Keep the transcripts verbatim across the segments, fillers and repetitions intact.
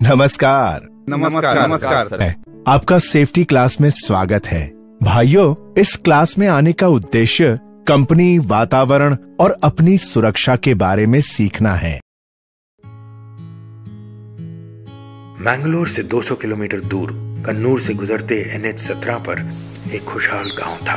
नमस्कार। नमस्कार नमस्कार सर। आपका सेफ्टी क्लास में स्वागत है। भाइयों, इस क्लास में आने का उद्देश्य कंपनी, वातावरण और अपनी सुरक्षा के बारे में सीखना है। मैंगलोर से दो सौ किलोमीटर दूर कन्नूर से गुजरते एन एच सत्रह पर एक खुशहाल गांव था।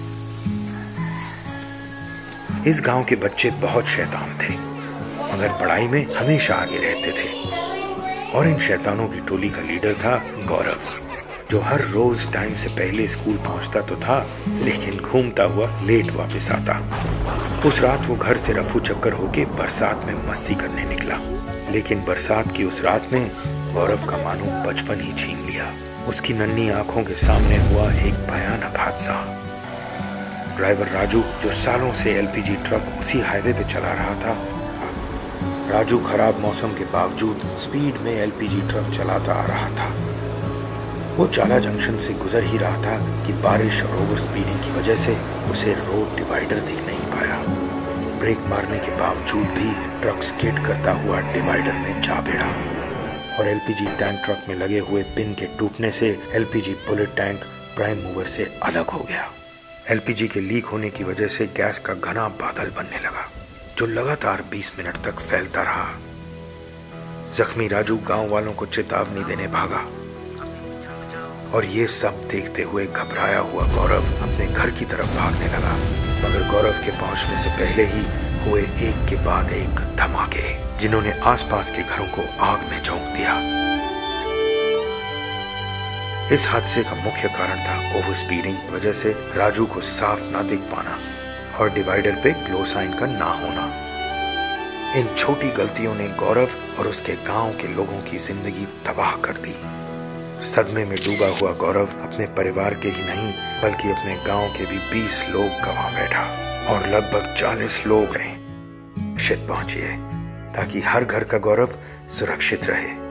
इस गांव के बच्चे बहुत शैतान थे, मगर पढ़ाई में हमेशा आगे रहते थे। और इन शैतानों की टोली का लीडर था गौरव, जो हर रोज टाइम से पहले स्कूल पहुंचता तो था, लेकिन घूमता हुआ लेट वापस आता। उस रात वो घर से रफू चक्कर होके बरसात में मस्ती करने निकला, लेकिन बरसात की उस रात में गौरव का मानो बचपन ही छीन लिया। उसकी नन्ही आंखों के सामने हुआ एक भयानक हादसा। ड्राइवर राजू, जो सालों से एल पी जी ट्रक उसी हाईवे पे चला रहा था, राजू खराब मौसम के बावजूद स्पीड में एल पी जी ट्रक चलाता आ रहा था। वो चाला जंक्शन से गुजर ही रहा था कि बारिश और ओवर स्पीडिंग की वजह से उसे रोड डिवाइडर दिख नहीं पाया। ब्रेक मारने के बावजूद भी ट्रक स्किड करता हुआ डिवाइडर में जा भिड़ा और L P G tank truck में लगे हुए पिन के टूटने से L P G bullet tank prime mover से अलग हो गया। एल पी जी के लीक होने की वजह से गैस का घना बादल बनने लगा, जो लगातार बीस मिनट तक फैलता रहा। जख्मी राजू गांव वालों को चेतावनी देने भागा और ये सब देखते हुए घबराया हुआ गौरव अपने घर की तरफ भागने लगा। मगर गौरव के पहुंचने से पहले ही हुए एक के बाद एक धमाके, जिन्होंने आसपास के घरों को आग में झोंक दिया। इस हादसे का मुख्य कारण था ओवर स्पीडिंग की वजह से राजू को साफ ना दिख पाना और डिवाइडर पे ग्लो साइन का ना होना। इन छोटी गलतियों ने गौरव और उसके गांव के लोगों की जिंदगी तबाह कर दी। सदमे में डूबा हुआ गौरव अपने परिवार के ही नहीं बल्कि अपने गांव के भी बीस लोग गंवा बैठा और लगभग चालीस लोग रहे। शिट पहुंची है ताकि हर घर का गौरव सुरक्षित रहे।